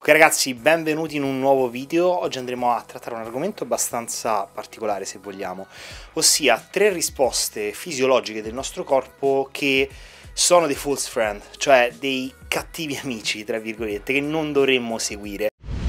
Ok ragazzi, benvenuti in un nuovo video. Oggi andremo a trattare un argomento abbastanza particolare, se vogliamo, ossia 3 risposte fisiologiche del nostro corpo che sono dei false friend, cioè dei cattivi amici, tra virgolette, che non dovremmo seguire.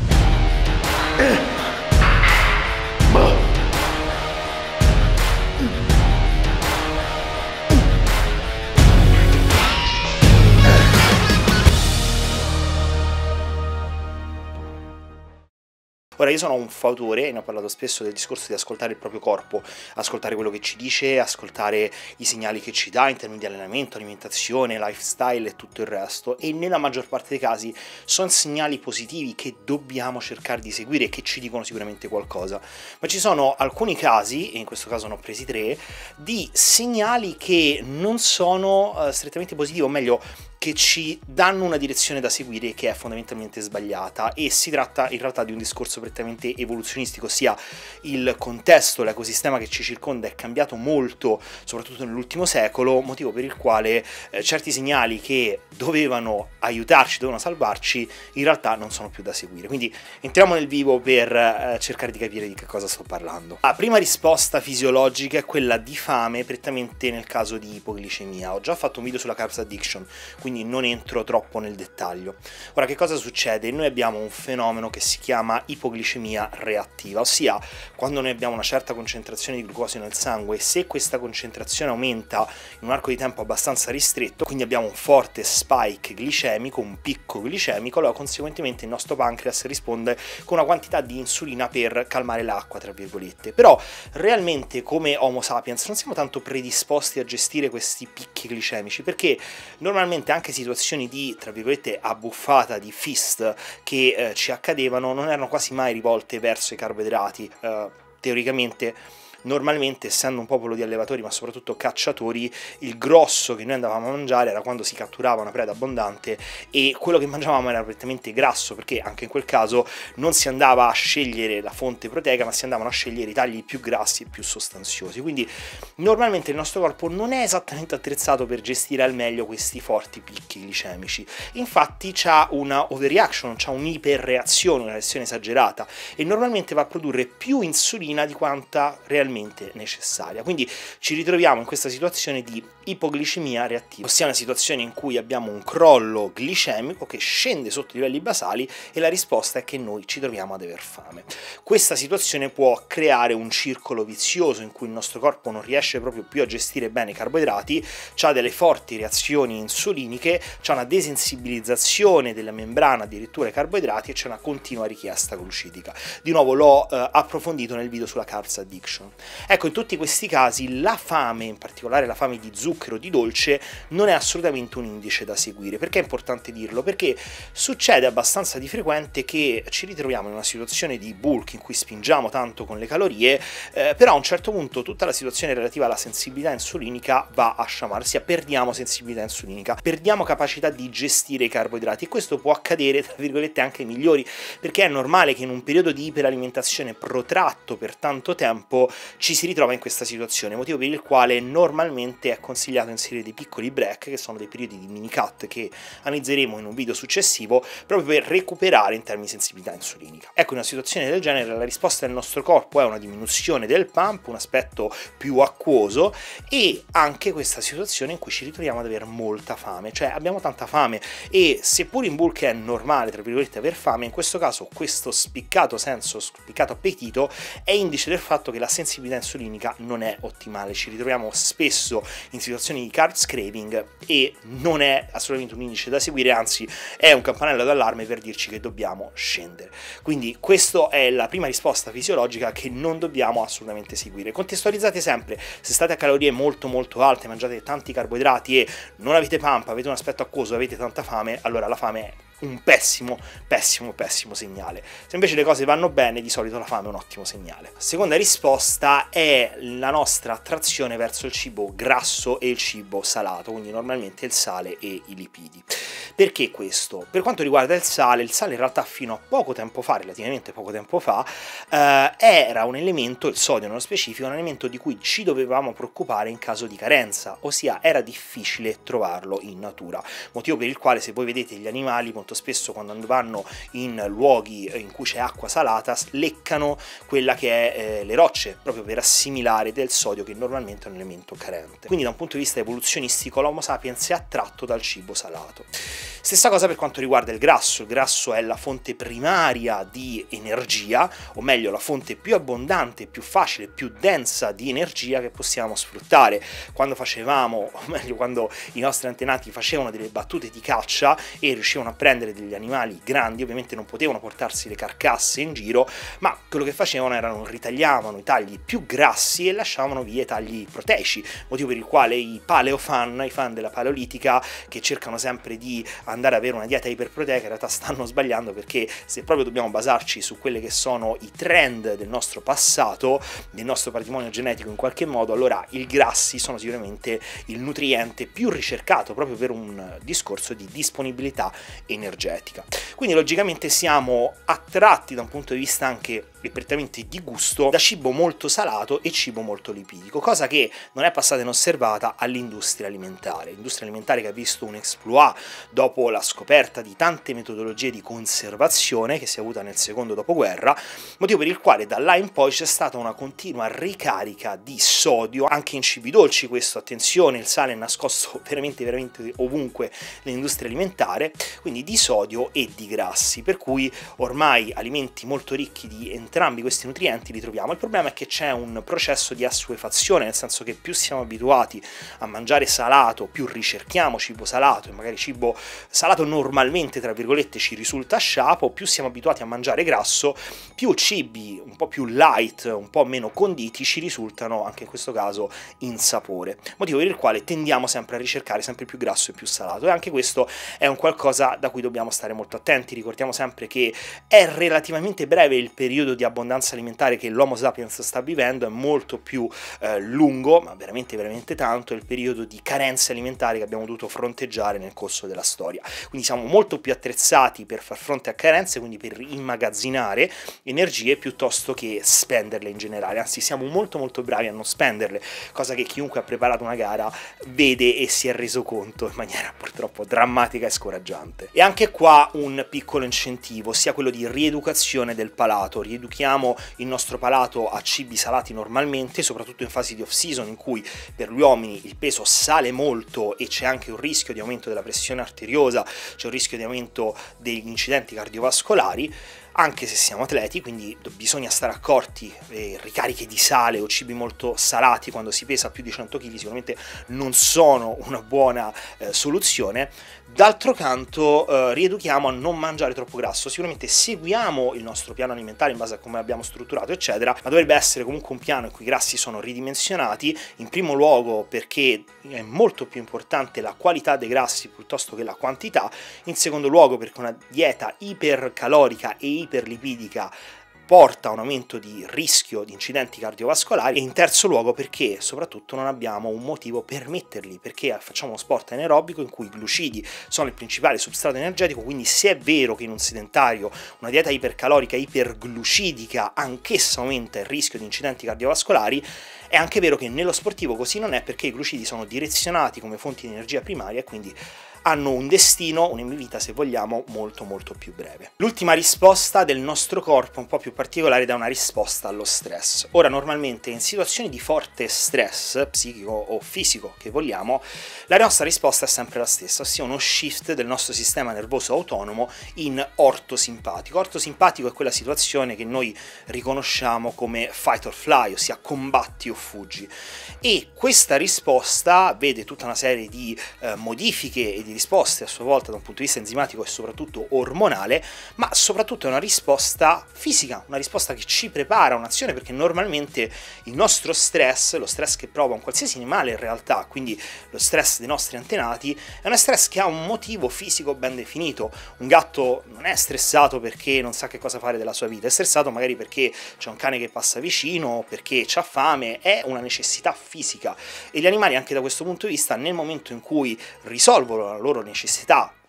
Ora, io sono un fautore, e ne ho parlato spesso, del discorso di ascoltare il proprio corpo, ascoltare quello che ci dice, ascoltare i segnali che ci dà in termini di allenamento, alimentazione, lifestyle e tutto il resto, e nella maggior parte dei casi sono segnali positivi che dobbiamo cercare di seguire e che ci dicono sicuramente qualcosa. Ma ci sono alcuni casi, e in questo caso ne ho presi 3, di segnali che non sono strettamente positivi, o meglio, che ci danno una direzione da seguire che è fondamentalmente sbagliata, e si tratta in realtà di un discorso prettamente evoluzionistico, ossia il contesto, l'ecosistema che ci circonda è cambiato molto, soprattutto nell'ultimo secolo, motivo per il quale certi segnali che dovevano aiutarci, dovevano salvarci, in realtà non sono più da seguire. Quindi entriamo nel vivo per cercare di capire di che cosa sto parlando. La prima risposta fisiologica è quella di fame, prettamente nel caso di ipoglicemia. Ho già fatto un video sulla carbs addiction, quindi non entro troppo nel dettaglio. Ora, che cosa succede? Noi abbiamo un fenomeno che si chiama ipoglicemia reattiva, ossia quando noi abbiamo una certa concentrazione di glucosio nel sangue, se questa concentrazione aumenta in un arco di tempo abbastanza ristretto, quindi abbiamo un forte spike glicemico, un picco glicemico, allora conseguentemente il nostro pancreas risponde con una quantità di insulina per calmare l'acqua, tra virgolette. Però realmente come Homo sapiens non siamo tanto predisposti a gestire questi picchi glicemici, perché normalmente anche situazioni di, tra virgolette, abbuffata, di feast che ci accadevano non erano quasi mai rivolte verso i carboidrati. Teoricamente, normalmente, essendo un popolo di allevatori ma soprattutto cacciatori, il grosso che noi andavamo a mangiare era quando si catturava una preda abbondante, e quello che mangiavamo era prettamente grasso, perché anche in quel caso non si andava a scegliere la fonte proteica, ma si andavano a scegliere i tagli più grassi e più sostanziosi. Quindi normalmente il nostro corpo non è esattamente attrezzato per gestire al meglio questi forti picchi glicemici. Infatti c'ha una overreaction, c'ha un'iperreazione, una reazione esagerata, e normalmente va a produrre più insulina di quanta realmente necessaria. Quindi ci ritroviamo in questa situazione di ipoglicemia reattiva, ossia una situazione in cui abbiamo un crollo glicemico che scende sotto i livelli basali, e la risposta è che noi ci troviamo ad aver fame. Questa situazione può creare un circolo vizioso in cui il nostro corpo non riesce proprio più a gestire bene i carboidrati, ha delle forti reazioni insuliniche, c'è una desensibilizzazione della membrana addirittura ai carboidrati, e c'è una continua richiesta glucidica. Di nuovo l'ho approfondito nel video sulla carbs addiction. Ecco, in tutti questi casi la fame, in particolare la fame di zucchero, di dolce, non è assolutamente un indice da seguire. Perché è importante dirlo? Perché succede abbastanza di frequente che ci ritroviamo in una situazione di bulk in cui spingiamo tanto con le calorie, però a un certo punto tutta la situazione relativa alla sensibilità insulinica va a sciamare, ossia perdiamo sensibilità insulinica, perdiamo capacità di gestire i carboidrati, e questo può accadere, tra virgolette, anche ai migliori, perché è normale che in un periodo di iperalimentazione protratto per tanto tempo ci si ritrova in questa situazione, motivo per il quale normalmente è consigliato inserire dei piccoli break, che sono dei periodi di mini cut che analizzeremo in un video successivo, proprio per recuperare in termini di sensibilità insulinica. Ecco, in una situazione del genere la risposta del nostro corpo è una diminuzione del pump, un aspetto più acquoso, e anche questa situazione in cui ci ritroviamo ad avere molta fame, cioè abbiamo tanta fame, e seppur in bulk è normale, tra virgolette, aver fame, in questo caso questo spiccato appetito è indice del fatto che la sensibilità insulinica non è ottimale. Ci ritroviamo spesso in situazioni di carbs craving, e non è assolutamente un indice da seguire, anzi è un campanello d'allarme per dirci che dobbiamo scendere. Quindi questa è la prima risposta fisiologica che non dobbiamo assolutamente seguire. Contestualizzate sempre: se state a calorie molto alte, mangiate tanti carboidrati e non avete pump, avete un aspetto acquoso, avete tanta fame, allora la fame è un pessimo segnale. Se invece le cose vanno bene, di solito la fame è un ottimo segnale. Seconda risposta è la nostra attrazione verso il cibo grasso e il cibo salato, quindi normalmente il sale e i lipidi. Perché questo? Per quanto riguarda il sale in realtà fino a poco tempo fa, relativamente poco tempo fa, era un elemento, il sodio nello specifico, un elemento di cui ci dovevamo preoccupare in caso di carenza, ossia era difficile trovarlo in natura, motivo per il quale se voi vedete gli animali molto spesso quando vanno in luoghi in cui c'è acqua salata leccano quella che è le rocce, proprio per assimilare del sodio, che normalmente è un elemento carente. Quindi da un punto di vista evoluzionistico l'Homo sapiens è attratto dal cibo salato. Stessa cosa per quanto riguarda il grasso è la fonte primaria di energia, o meglio la fonte più abbondante, più facile, più densa di energia che possiamo sfruttare. Quando facevamo, o meglio quando i nostri antenati facevano delle battute di caccia e riuscivano a prendere degli animali grandi, ovviamente non potevano portarsi le carcasse in giro, ma quello che facevano erano ritagliavano i tagli più grassi e lasciavano via i tagli proteici, motivo per il quale i paleofan, i fan della paleolitica, che cercano sempre di andare ad avere una dieta iperproteica, in realtà stanno sbagliando, perché se proprio dobbiamo basarci su quelle che sono i trend del nostro passato, del nostro patrimonio genetico in qualche modo, allora i grassi sono sicuramente il nutriente più ricercato proprio per un discorso di disponibilità energetica. Quindi logicamente siamo attratti da un punto di vista anche prettamente di gusto da cibo molto salato e cibo molto lipidico, cosa che non è passata inosservata all'industria alimentare. L'industria alimentare che ha visto un exploit dopo la scoperta di tante metodologie di conservazione che si è avuta nel secondo dopoguerra, motivo per il quale da là in poi c'è stata una continua ricarica di sodio anche in cibi dolci. Questo, attenzione, il sale è nascosto veramente ovunque nell'industria alimentare, quindi di sodio e di grassi, per cui ormai alimenti molto ricchi di entrambi questi nutrienti li troviamo. Il problema è che c'è un processo di assuefazione, nel senso che più siamo abituati a mangiare salato, più ricerchiamo cibo salato, e magari cibo salato normalmente tra virgolette ci risulta sciapo, più siamo abituati a mangiare grasso, più cibi un po' più light, un po' meno conditi ci risultano anche in questo caso insapore, motivo per il quale tendiamo sempre a ricercare sempre più grasso e più salato, e anche questo è un qualcosa da cui dobbiamo stare molto attenti. Ricordiamo sempre che è relativamente breve il periodo di abbondanza alimentare che l'Homo sapiens sta vivendo, è molto più lungo, ma veramente tanto, il periodo di carenze alimentari che abbiamo dovuto fronteggiare nel corso della storia. Quindi siamo molto più attrezzati per far fronte a carenze, quindi per immagazzinare energie piuttosto che spenderle in generale, anzi siamo molto bravi a non spenderle, cosa che chiunque ha preparato una gara vede e si è reso conto in maniera purtroppo drammatica e scoraggiante. E anche qua un piccolo incentivo, sia quello di rieducazione del palato. Rieduchiamo il nostro palato a cibi salati normalmente, soprattutto in fasi di off season in cui per gli uomini il peso sale molto e c'è anche un rischio di aumento della pressione arteriosa, c'è un rischio di aumento degli incidenti cardiovascolari, anche se siamo atleti, quindi bisogna stare accorti. Ricariche di sale o cibi molto salati quando si pesa più di 100 kg sicuramente non sono una buona soluzione. D'altro canto rieduchiamo a non mangiare troppo grasso, sicuramente seguiamo il nostro piano alimentare in base a come abbiamo strutturato eccetera, ma dovrebbe essere comunque un piano in cui i grassi sono ridimensionati, in primo luogo perché è molto più importante la qualità dei grassi piuttosto che la quantità, in secondo luogo perché una dieta ipercalorica e iperlipidica porta a un aumento di rischio di incidenti cardiovascolari, e in terzo luogo perché soprattutto non abbiamo un motivo per metterli, perché facciamo uno sport anaerobico in cui i glucidi sono il principale substrato energetico, quindi se è vero che in un sedentario una dieta ipercalorica, iperglucidica anch'essa aumenta il rischio di incidenti cardiovascolari, è anche vero che nello sportivo così non è, perché i glucidi sono direzionati come fonti di energia primaria e quindi hanno un destino, un'emivita se vogliamo, molto più breve. L'ultima risposta del nostro corpo, un po' più particolare, da una risposta allo stress. Ora, normalmente in situazioni di forte stress, psichico o fisico che vogliamo, la nostra risposta è sempre la stessa, ossia uno shift del nostro sistema nervoso autonomo in ortosimpatico. Ortosimpatico è quella situazione che noi riconosciamo come fight or fly, ossia combatti o fuggi. E questa risposta vede tutta una serie di modifiche e di risposte a sua volta da un punto di vista enzimatico e soprattutto ormonale, ma soprattutto è una risposta fisica, una risposta che ci prepara a un'azione, perché normalmente il nostro stress, lo stress che prova un qualsiasi animale in realtà, quindi lo stress dei nostri antenati, è uno stress che ha un motivo fisico ben definito. Un gatto non è stressato perché non sa che cosa fare della sua vita, è stressato magari perché c'è un cane che passa vicino, perché c'ha fame, è una necessità fisica. E gli animali anche da questo punto di vista, nel momento in cui risolvono la loro necessità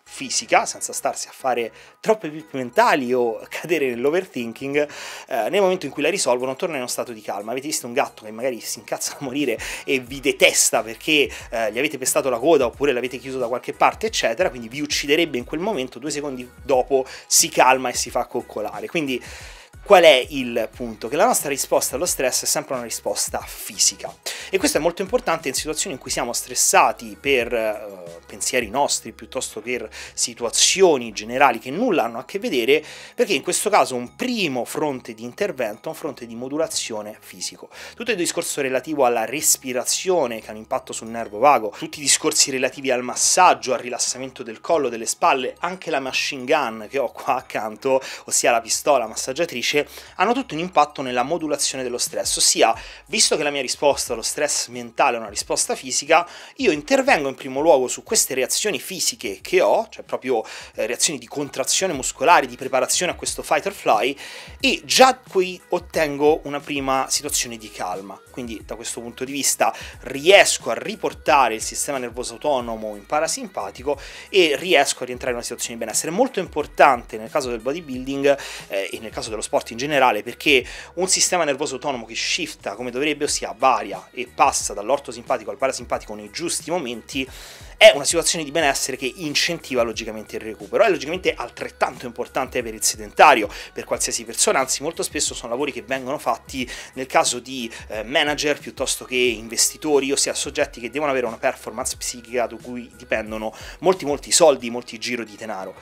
fisica, senza starsi a fare troppe pippe mentali o cadere nell'overthinking, nel momento in cui la risolvono torna in uno stato di calma. Avete visto un gatto che magari si incazza a morire e vi detesta perché gli avete pestato la coda oppure l'avete chiuso da qualche parte, eccetera, quindi vi ucciderebbe in quel momento, 2 secondi dopo si calma e si fa coccolare. Quindi qual è il punto? Che la nostra risposta allo stress è sempre una risposta fisica, e questo è molto importante in situazioni in cui siamo stressati per pensieri nostri piuttosto che per situazioni generali che nulla hanno a che vedere, perché in questo caso un primo fronte di intervento è un fronte di modulazione fisico. Tutto il discorso relativo alla respirazione che ha un impatto sul nervo vago, tutti i discorsi relativi al massaggio, al rilassamento del collo, delle spalle, anche la machine gun che ho qua accanto, ossia la pistola massaggiatrice, hanno tutto un impatto nella modulazione dello stress, ossia, visto che la mia risposta allo stress mentale è una risposta fisica, io intervengo in primo luogo su queste reazioni fisiche che ho, cioè proprio reazioni di contrazione muscolare, di preparazione a questo fight or fly, e già qui ottengo una prima situazione di calma. Quindi da questo punto di vista riesco a riportare il sistema nervoso autonomo in parasimpatico e riesco a rientrare in una situazione di benessere. Molto importante nel caso del bodybuilding e nel caso dello sport in generale, perché un sistema nervoso autonomo che shifta come dovrebbe, ossia varia e passa dall'ortosimpatico al parasimpatico nei giusti momenti, è una situazione di benessere che incentiva logicamente il recupero. È logicamente altrettanto importante per il sedentario, per qualsiasi persona, anzi molto spesso sono lavori che vengono fatti nel caso di manager piuttosto che investitori, ossia soggetti che devono avere una performance psichica da cui dipendono molti soldi, molto giro di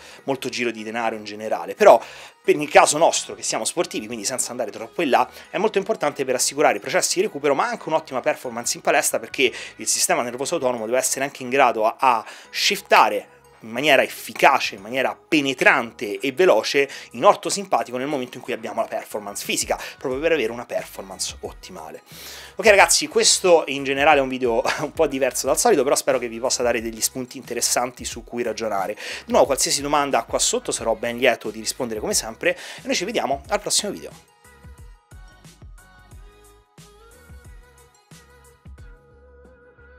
denaro in generale. Però per il caso nostro, che siamo sportivi, quindi senza andare troppo in là, è molto importante per assicurare i processi di recupero, ma anche un'ottima performance in palestra, perché il sistema nervoso autonomo deve essere anche in grado a shiftare in maniera efficace, in maniera penetrante e veloce in ortosimpatico nel momento in cui abbiamo la performance fisica, proprio per avere una performance ottimale. Ok ragazzi, questo in generale è un video un po' diverso dal solito, però spero che vi possa dare degli spunti interessanti su cui ragionare. Di nuovo, qualsiasi domanda qua sotto sarò ben lieto di rispondere come sempre, e noi ci vediamo al prossimo video.